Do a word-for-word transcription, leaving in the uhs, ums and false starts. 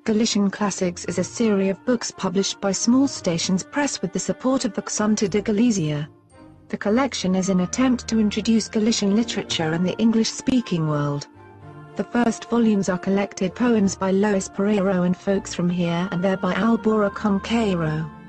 Galician Classics is a series of books published by Small Stations Press with the support of the Xunta de Galicia. The collection is an attempt to introduce Galician literature in the English-speaking world. The first volumes are collected poems by Lois Pereiro and Folks from Here and There by Albora Conqueiro.